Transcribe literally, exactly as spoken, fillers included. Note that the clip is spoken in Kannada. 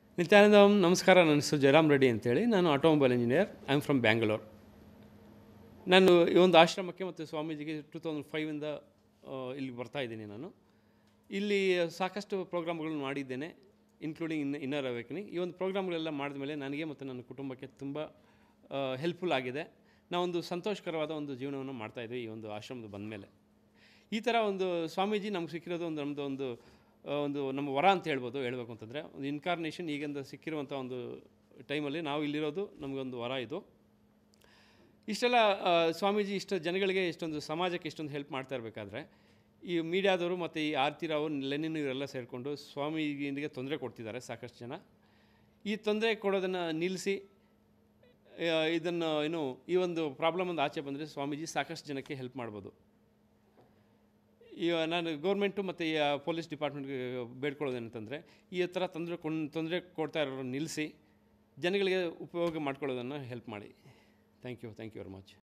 ನಿತ್ಯಾನಂದ ನಮಸ್ಕಾರ. ನನ್ನ ಹೆಸರು ಜಯರಾಮ್ ರೆಡ್ಡಿ ಅಂತೇಳಿ. ನಾನು automobile engineer. I am from Bangalore. ನಾನು ಈ ಒಂದು ಆಶ್ರಮಕ್ಕೆ ಮತ್ತು ಸ್ವಾಮೀಜಿಗೆ ಟೂ ತೌಸಂಡ್ ಫೈವಿಂದ ಇಲ್ಲಿ ಬರ್ತಾಯಿದ್ದೀನಿ. ನಾನು ಇಲ್ಲಿ ಸಾಕಷ್ಟು ಪ್ರೋಗ್ರಾಮ್ಗಳನ್ನು ಮಾಡಿದ್ದೇನೆ, ಇನ್ಕ್ಲೂಡಿಂಗ್ ಇನ್ ಇನ್ನರ್ ಅವೇಕನಿಂಗ್. ಈ ಒಂದು ಪ್ರೋಗ್ರಾಮ್ಗಳೆಲ್ಲ ಮಾಡಿದ ಮೇಲೆ ನನಗೆ ಮತ್ತು ನನ್ನ ಕುಟುಂಬಕ್ಕೆ ತುಂಬ ಹೆಲ್ಪ್ಫುಲ್ ಆಗಿದೆ. ನಾವೊಂದು ಸಂತೋಷಕರವಾದ ಒಂದು ಜೀವನವನ್ನು ಮಾಡ್ತಾಯಿದ್ವಿ ಈ ಒಂದು ಆಶ್ರಮದ ಬಂದ ಮೇಲೆ. ಈ ಥರ ಒಂದು ಸ್ವಾಮೀಜಿ ನಮ್ಗೆ ಸಿಕ್ಕಿರೋದು ಒಂದು ನಮ್ಮದು ಒಂದು ಒಂದು ನಮ್ಮ ವರ ಅಂತ ಹೇಳ್ಬೋದು. ಹೇಳ್ಬೇಕು ಅಂತಂದರೆ ಒಂದು ಇನ್ಕಾರ್ನೇಷನ್ ಈಗಿಂದ ಸಿಕ್ಕಿರುವಂಥ ಒಂದು ಟೈಮಲ್ಲಿ ನಾವು ಇಲ್ಲಿರೋದು ನಮಗೊಂದು ವರ ಇದು. ಇಷ್ಟೆಲ್ಲ ಸ್ವಾಮೀಜಿ ಇಷ್ಟು ಜನಗಳಿಗೆ ಇಷ್ಟೊಂದು ಸಮಾಜಕ್ಕೆ ಇಷ್ಟೊಂದು ಹೆಲ್ಪ್ ಮಾಡ್ತಾ ಇರಬೇಕಾದ್ರೆ ಈ ಮೀಡಿಯಾದವರು ಮತ್ತು ಈ ಆರ್ತಿರಾವು ಲೆನಿನ್ ಇವರೆಲ್ಲ ಸೇರಿಕೊಂಡು ಸ್ವಾಮೀಜಿಗೆ ತೊಂದರೆ ಕೊಡ್ತಿದ್ದಾರೆ ಸಾಕಷ್ಟು ಜನ. ಈ ತೊಂದರೆ ಕೊಡೋದನ್ನು ನಿಲ್ಲಿಸಿ ಇದನ್ನು ಏನು ಈ ಒಂದು ಪ್ರಾಬ್ಲಮ್ ಒಂದು ಆಚೆ ಬಂದರೆ ಸ್ವಾಮೀಜಿ ಸಾಕಷ್ಟು ಜನಕ್ಕೆ ಹೆಲ್ಪ್ ಮಾಡ್ಬೋದು. ಈಗ ನಾನು ಗೌರ್ಮೆಂಟು ಮತ್ತು ಈ ಪೊಲೀಸ್ ಡಿಪಾರ್ಟ್ಮೆಂಟ್ಗೆ ಬೇಡ್ಕೊಳ್ಳೋದೇನಂತಂದರೆ ಈ ಥರ ತೊಂದರೆ ಕೊಂಡು ತೊಂದರೆ ಕೊಡ್ತಾ ಇರೋರು ನಿಲ್ಲಿಸಿ ಜನಗಳಿಗೆ ಉಪಯೋಗ ಮಾಡ್ಕೊಳ್ಳೋದನ್ನು ಹೆಲ್ಪ್ ಮಾಡಿ. Thank you thank you very much.